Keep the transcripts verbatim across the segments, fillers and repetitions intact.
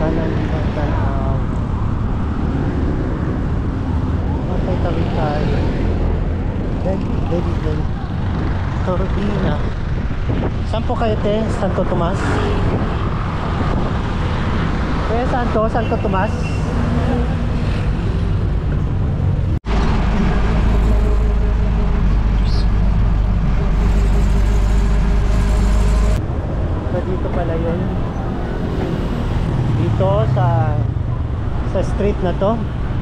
Kanan Tanaw. Okay, tawid tayo. Then, then, then. Cortina. Saan po kayo, te? Santo Tomas? Kaya saan to? Santo Tomas? So, dito pala yun. Dito sa sa street na to.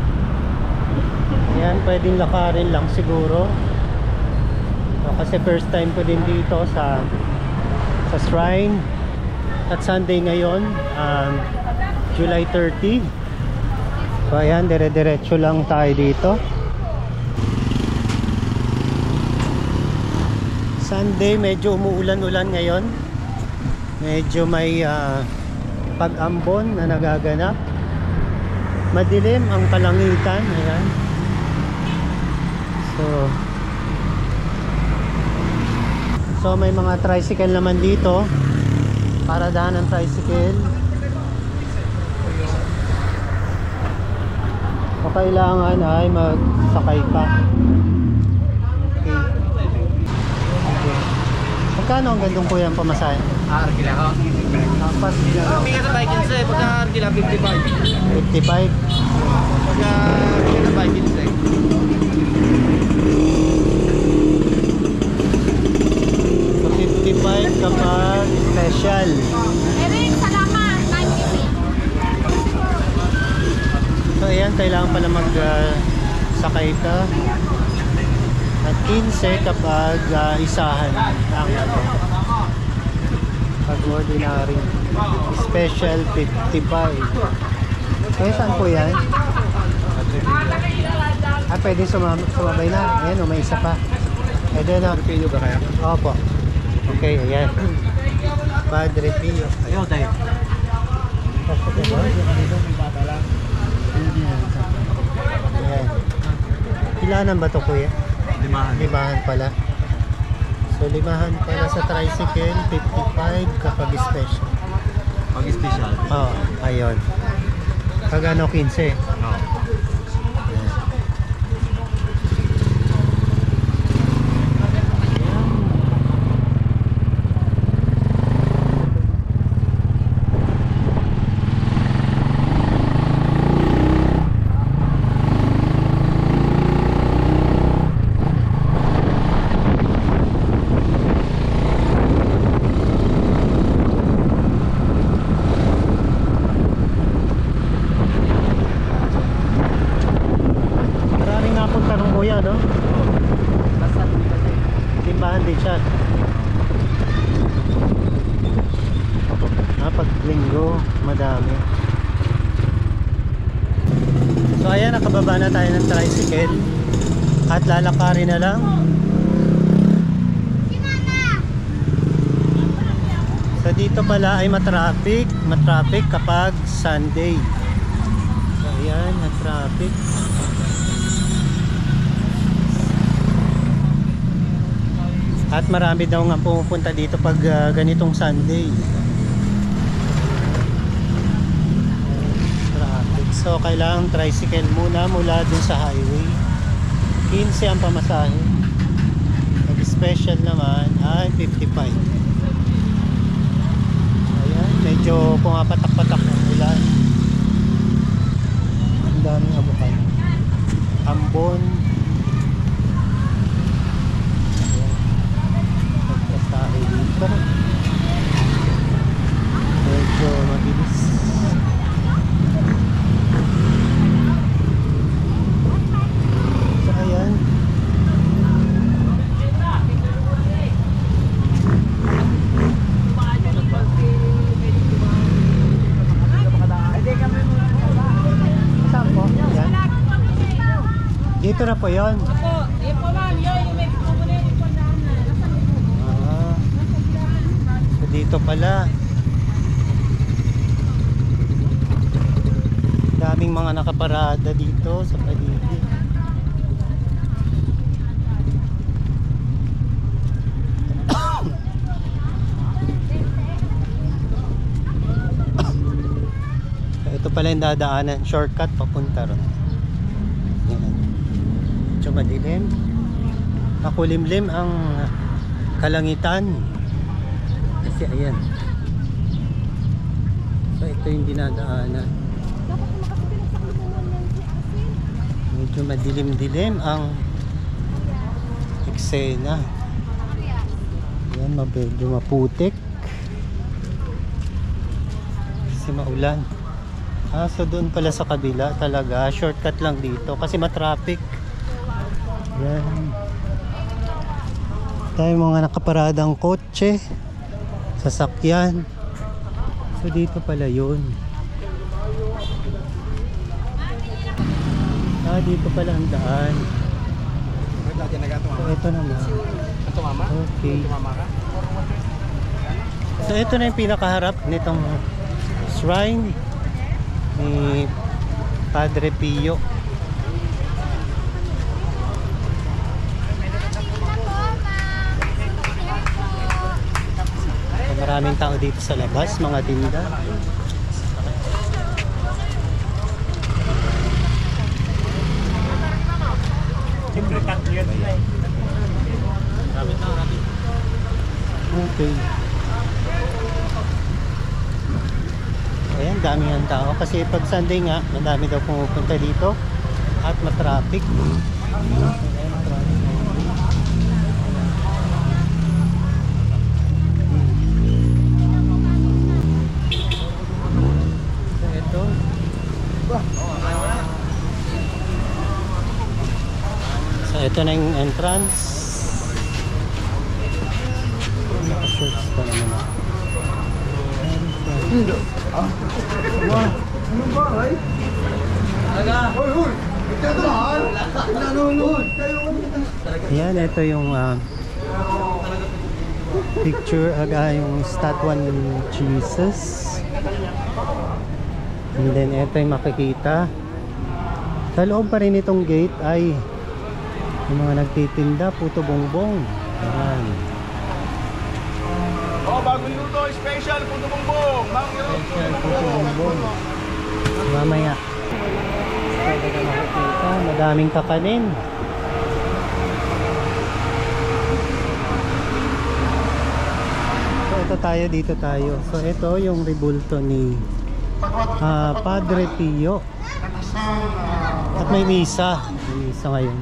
Ayan, pwedeng lakarin lang siguro. So, kasi first time ko din dito sa sa shrine. At Sunday ngayon, um, July thirty. So ayan, dire-diretso lang tayo dito. Sunday, medyo umuulan-ulan ngayon. Medyo may uh, pag-ambon na nagaganap. Madilim ang kalangitan. Ayan. So So may mga tricycle naman dito. Paradahan ng tricycle. O kailangan ay magsakay pa. Okay. Okay. Magkano ang gandong kuya ang pamasahe? Ah, Argila ko. Apat nila. Bigyan sa bike kinse, pagka Argila fifty-five. fifty-five. Pagka bigyan sa bike kinse. So fifty-five kapag special. Erin, salamat. So ayan, kailangan pala mag uh, sakay ka. At fifteen kapag uh, isahan ang ano, pag ordinary. Special fifty-five. Kaya saan po yan? Ah, pwede sumab sumabay na. Ayan o, may isa pa. Pwede na. Pino ba kaya? Opo. Okay, ayan. Padre Pio. Ayaw tayo. Ayan. Ilanan ba ito, kuya? Limahan. Limahan pala. So limahan pala sa tricycle, fifty-five kapag special. Pag special. Oo, oh, ayun. Pag ano, fifteen. Oo. No? Timbahan din siya. Ah, pag linggo, madami. So ayan, nakababa na tayo ng tricycle at lalakarin na lang. So dito pala ay matraffic, matraffic kapag Sunday. So ayan, matraffic. At marami daw nga pumupunta dito pag uh, ganitong Sunday. Traffic. So kailangan tricycle muna mula dun sa highway. fifteen ang pamasahe. Pag special naman ay fifty-five. Ayan, medyo pumapatak-patak ng ulan. Ang daming abukay. Ambon. Dito medyo mabilis. So ayan, saan po? Ayan. Dito na po yun. Dito pala daming mga nakaparada dito sa paligid. Ito pala yung dadaanan, shortcut papunta ron. Yan. Medyo madilim. Makulimlim ang kalangitan. Kasi ayan. So ito yung dinadaanan. Medyo madilim-dilim ang eksena. Ayan, medyo maputik. Kasi maulan. Ah, so doon pala sa kabila talaga. Shortcut lang dito kasi matraffic. Ayan. Tayo mga nakaparadang kotse, sasakyan. So dito pala yun. Ah, dito pala ang daan. So ito naman. Okay. So ito na yung pinakaharap nitong shrine ni Padre Pio. Maraming tao dito sa labas, mga tinda. Okay. Ayan, dami ng tao. Kasi pag Sunday nga, madami daw pumupunta dito. At matraffic. So ito na yung entrance. Naka-shorts pa naman ako. Hindi. Ah? Ano ba, ay? Talaga? Hoy, hoy! Ito mahal! Nanonood! Ayan, ito yung uh, picture, aga yung statue ni Jesus. And then ito yung makikita. Sa loob pa rin itong gate ay yung mga nagtitinda, puto bongbong. Ayan. Oh, bagong luto, special puto bongbong. Special puto bongbong. Mamaya. Ito na makikita, madaming kakanin. So ito tayo, dito tayo. So ito yung rebulto ni uh, Padre Pio. At may misa. May misa ngayon.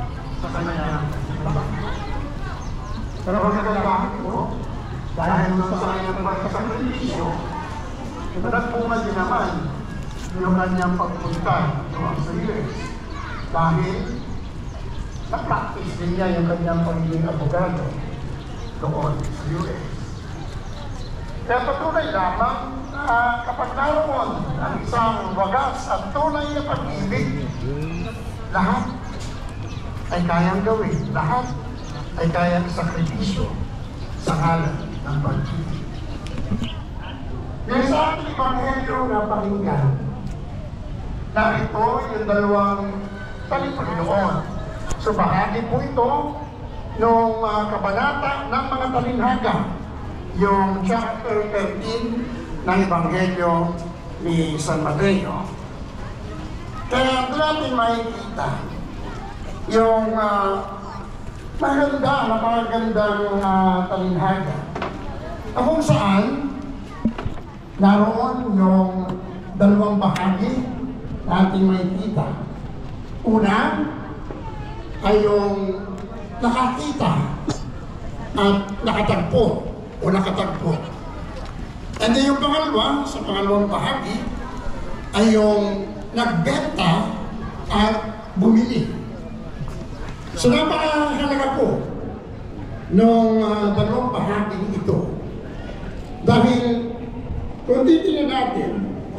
Pero kung nagagalit mo, dahil sa kanyang pagkasakripisyo, nagpunga din naman yung kanyang pagpunta doon sa U S. Dahil na-practice din niya yung kanyang pagiging abogado doon sa U S. Kaya patunay lamang na kapag naroon ang isang wagas at tunay na pag-ibig, lahat ay kayang gawin, lahat ay kayang sakripisyo sa ngalan ng pag-ibig. Yung sa ating Ebanghelyo na pakinggan, narito yung dalawang talipagnoon. So bahagi po ito nung uh, kabanata ng mga talinhaga, yung chapter thirteen ng Ebanghelyo ni San Mateo. Kaya doon natin makikita yung uh, maganda, napakagandang uh, talinhaga na kung saan naroon yung dalawang bahagi na ating makikita. Una ay yung nakakita at nakatagpo o nakatagpo. And then yung pangalawa, sa pangalawang bahagi ay yung nagbenta at bumili. So napakahalaga po nung uh, dalawang bahagi ito. Dahil kung titingnan natin,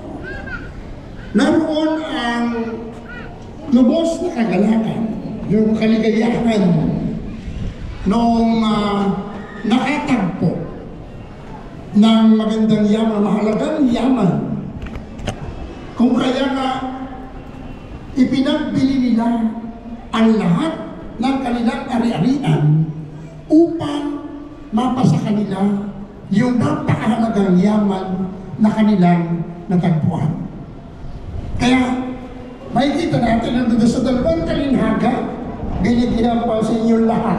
naroon ang lubos na kagalakan, yung kaligayahan nung uh, nakatagpo ng magandang yaman, mahalagang yaman. Kung kaya nga ipinagbili nila ang lahat ng kanilang ari-arian upang mapasa kanila yung napakahalagang yaman na kanilang natagpuan. Kaya, makikita natin na doon sa dalawang talinhaga, binigyan pa sa inyo lahat.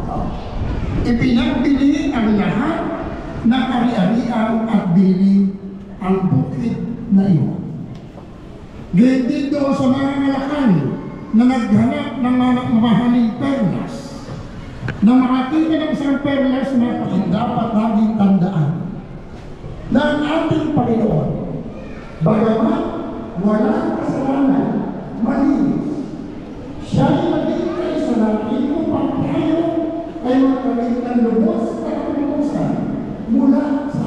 Ipinagbili ang lahat ng ari-arian at bili ang bukid na iyon. Gayun din doon sa mga malakan na naghanap ng mga mamahaling perlas, na makakita ng isang perlas na dapat laging tandaan na ang ating Panginoon, bagamat walang kasalanan, malinis, siya ay naging sa natin upang tayo ay magkamit ng lubos at kalubusan mula sa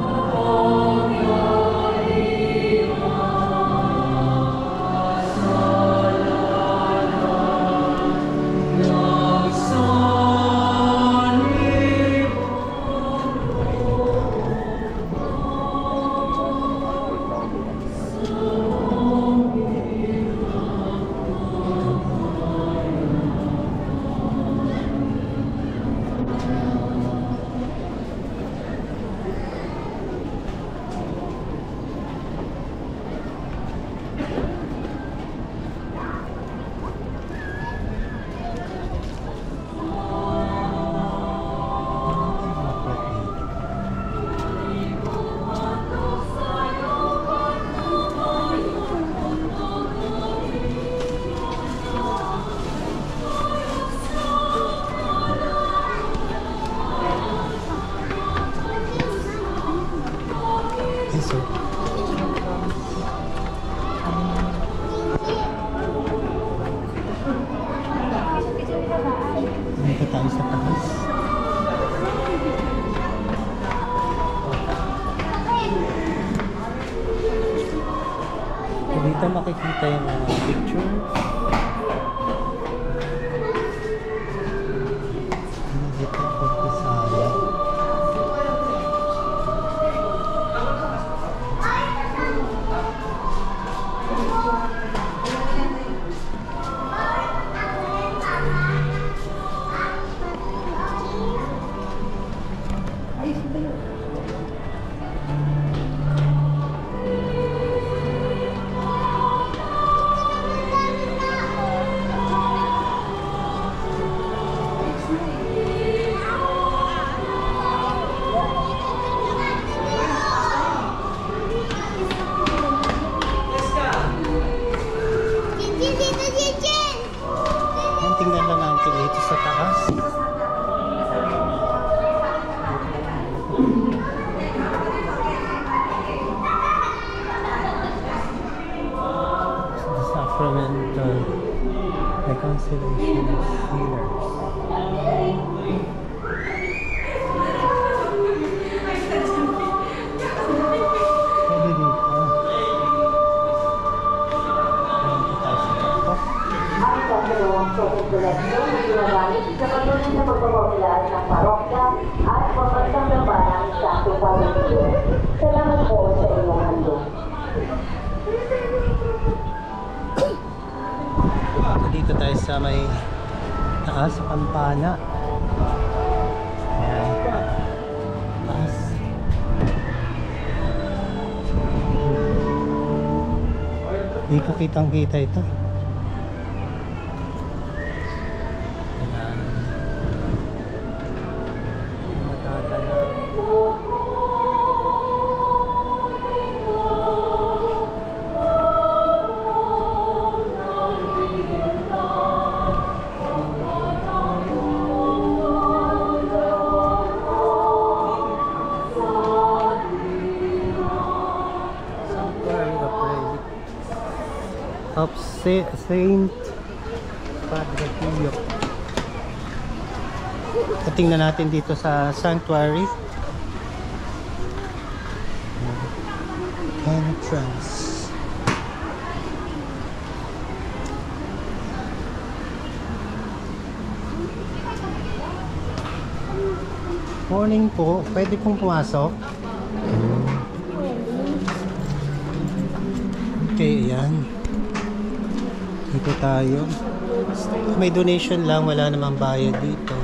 dito tayo sa taas. Dito makikita yung mga picture. Dito po sa tingnan lang natin dito sa taas. The Sacramental Reconciliation of Sinners. Pwede dito. Dito tayo sa taas. Ang pagdalawang populasyon ay ginagamit sa patuloy na pagpapawalaan ng parokya at pagpagtanggapa ng Santo Padre. Salamat po sa inyong handog. Dito tayo sa may taas sa kampana. Ayan. Taas. Hindi ko kitang kita ito. Ayan. Matatala. Of Saint Padre Pio. Tingnan natin dito sa sanctuary. Entrance. Morning po. Pwede pong pumasok. Okay, ayan. Dito tayo. May donation lang, wala namang bayad dito.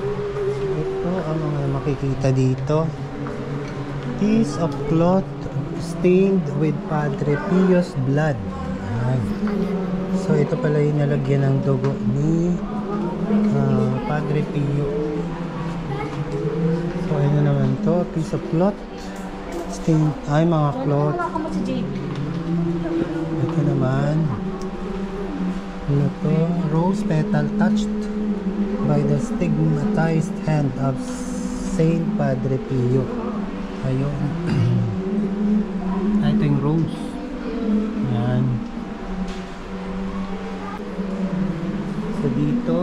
Ito ang mga makikita dito. Piece of cloth stained with Padre Pio's blood. Ayan. So ito pala yung nalagyan ng dugo ni uh, Padre Pio. So ano naman to, piece of cloth. Stained, ay mga cloth. Ito naman, ano to, rose petal touched by the stigmatized hand of Saint Padre Pio. Ayun. Ito yung rose. Yan. So dito,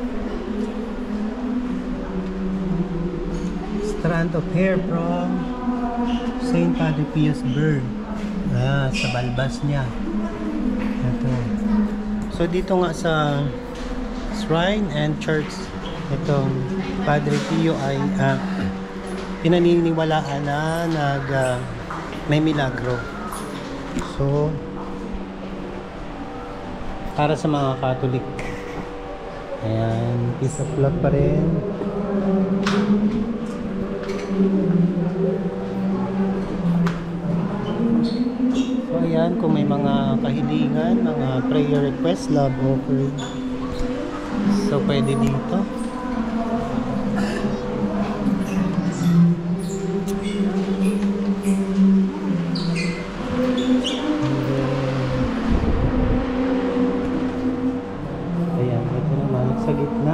strand of hair from Saint Padre Pio's bird. Ah, sa balbas niya. Ito. So dito nga sa shrine and church, itong Padre Pio ay uh, pinaniniwalaan na nag uh, may milagro. So para sa mga Catholic. Ayan, piece of cloth pa rin. So ayan, kung may mga kahilingan, mga prayer request, love offering, so pwede dito. Ayan, ito naman sa gitna.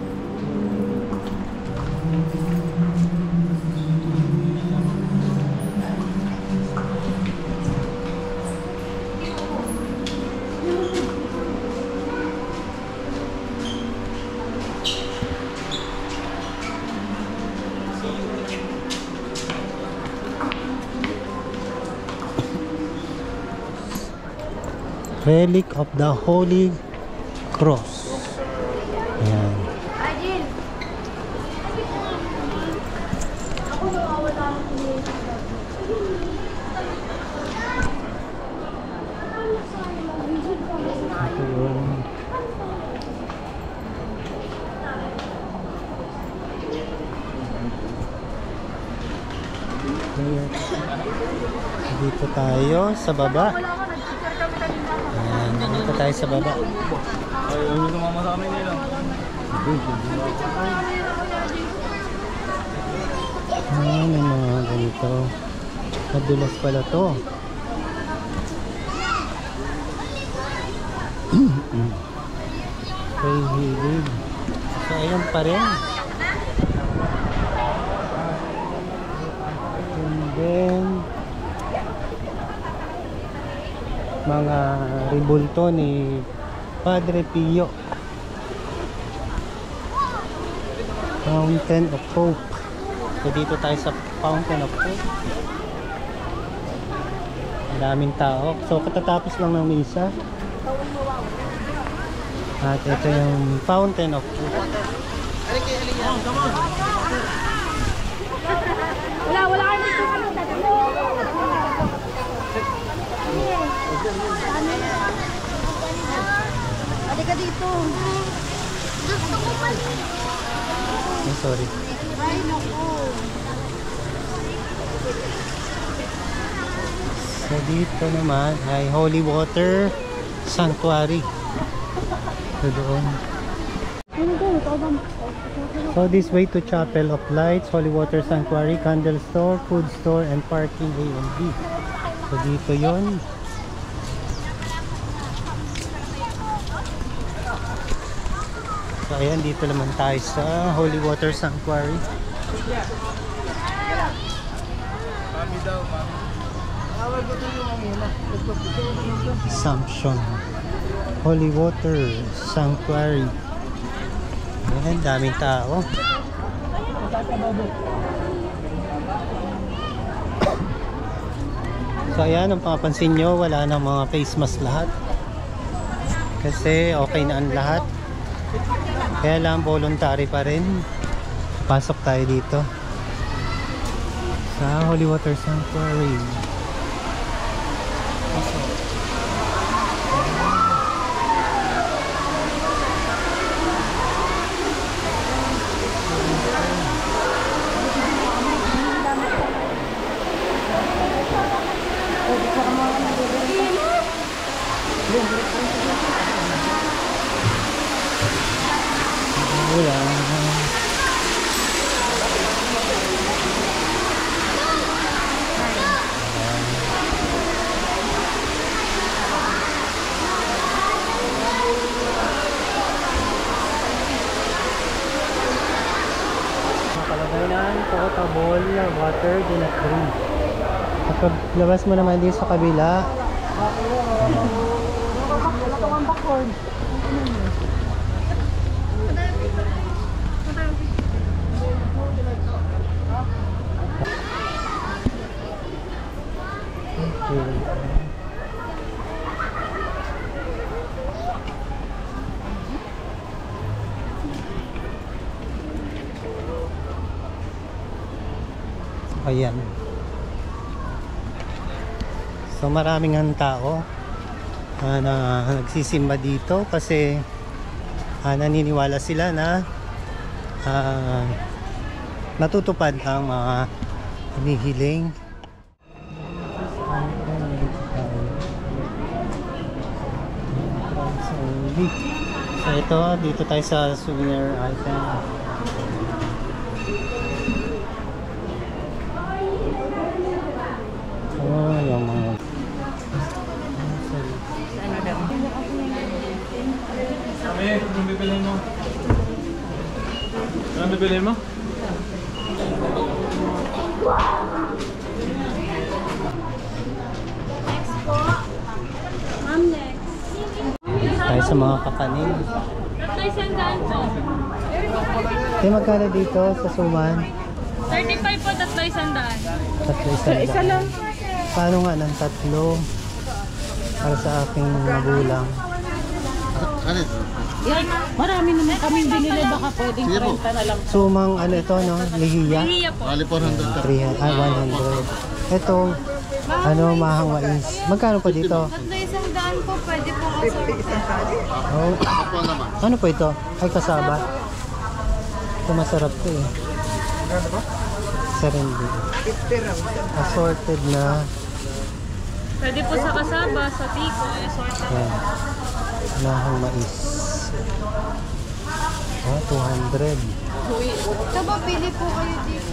Relic of the Holy Cross. Ayan. Adil! Ako nawawala ang Ito yun. Ayan. Dito tayo sa baba. Ayan, dito tayo sa baba. Ayaw nyo sumama sa amin nila. Ah, may mga ganito. Madulas pala to. Kay hilig. So, ayan pa rin. And then, mga ribulto ni Padre Pio. Fountain of Hope. So dito tayo sa Fountain of Hope. Ang daming tao. So katatapos lang ng misa. At ito yung Fountain of Hope. Wala, wala kayo dito. Halika dito. Gusto ko pa. Oh, sorry. Ay, naku. So dito naman ay Holy Water Sanctuary. So doon. So this way to Chapel of Lights, Holy Water Sanctuary, Candle Store, Food Store, and Parking A and B. So dito yon. So ayan, dito naman tayo sa Holy Water Sanctuary. Assumption Holy Water Sanctuary. Ayan, daming tao. So ayan, ang papansin nyo, wala nang mga face mask lahat. Kasi okay na ang lahat. Kaya lang voluntary pa rin. Pasok tayo dito sa Holy Water Sanctuary. Pasok. Wala. Nakalagay na potable water, do not drink. Kapag labas mo naman din sa kabila, ayan. So maraming ang tao uh, na nagsisimba dito kasi uh, naniniwala sila na uh, natutupad ang mga hinihiling. So ito, dito tayo sa souvenir item. Oh, yung mga Kami, anong bibilhin mo? Anong bibilhin mo? Next po. Ma'am, next. tayo sa mga kakanin. Tatlo isang daan po. Kaya magkano dito sa Suman? thirty-five po, tatlo isang daan. Tatlo isang daan. Isa lang. Paano nga ng tatlo? Para sa aking magulang. Yan, marami naman kaming binili, baka pwedeng trenta na lang. Sumang ano ito, no? Lihiya? Lihiya po. three hundred, ah, one hundred. Ito, ano, mahang mais. Magkano po dito? Tatlo isang daan po, pwede po kasama. Oh. Ano po ito? Ay, kasaba. Ito masarap to eh. Serendy. Assorted na. Pwede po sa kasaba, sa tiko, assorted. Yan. Mahang mais. Oh, two hundred. Ito ba, pili po kayo dito.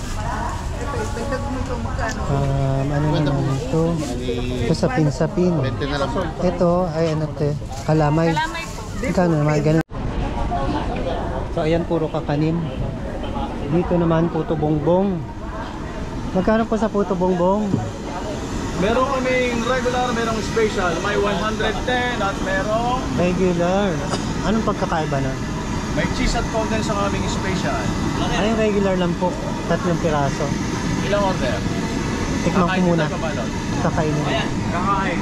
Um, ano naman ito? Ito sa pinsapin. Ito ay ano ito? Kalamay. Kalamay po. Magkano naman? Ganun. So ayan, puro kakanin. Dito naman puto bongbong. Magkano po sa puto bongbong? Meron kaming regular, merong special. May one hundred ten at merong Regular. Anong pagkakaiba nun? may cheese at condensed sa kaming special. Ay, regular lang po. Tatlong piraso. Ilang order? Tikman ko muna. tayo ba, Lord? Kakainin. Kakain.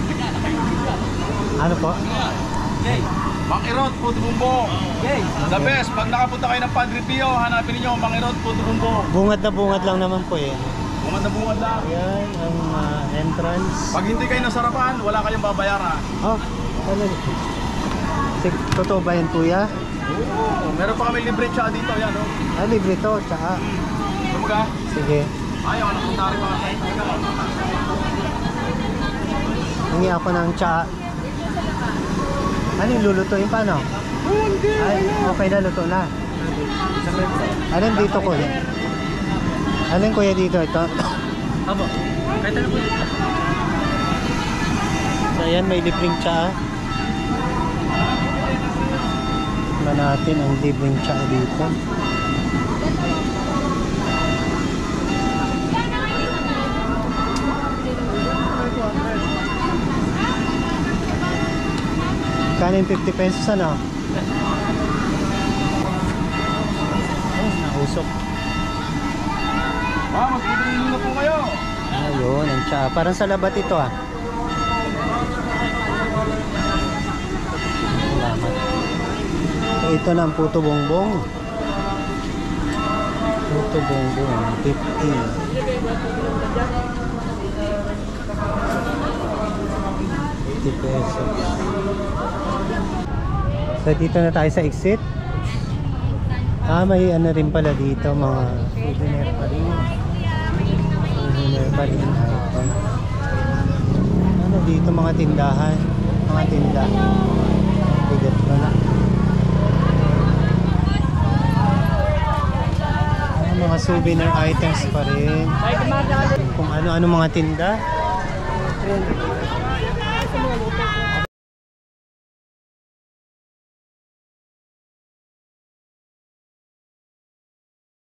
Ano po? Mangirot, puto bumbong. The best. Pag nakapunta kayo ng Padre Pio, hanapin niyo Mangirot, puto bumbong. Bungad na bungad lang naman po eh. Bungad na bungad lang. Ayan, ang ah, entrance. Pag hindi kayo nasarapan, wala kayong babayaran. Oh, ano? Sig totoo ba yan, kuya? Oo. Meron pa kami libre tsaka dito. Yan, oh. Ah, libre to, tsaka. Lumaga. Sige. Ayaw, anak punta rin mga kayo. Hingi ako ng tsa. Ano yung lulutuin pa, no? Ay, okay na, luto na. Anong dito, kuya? Anong kuya dito? Ito? Abo. Kahit ano po dito. So, ayan, may libreng tsa. Tignan natin ang libreng tsa dito. Kano yung fifty pesos, ano? Oh, nausok. Ah, magpipiliin na po kayo. Ayun, ang tsa. Parang sa labat ito, ah. Salamat. Ito na ang puto bongbong. Puto bongbong, fifty. fifty pesos. So dito na tayo sa exit. Ah, may ano rin pala dito, mga souvenir pa rin. Souvenir pa rin item. Ano dito, mga tindahan. Mga tinda. Bigat ko na. Ah, mga souvenir items pa rin. Kung ano-ano mga tinda.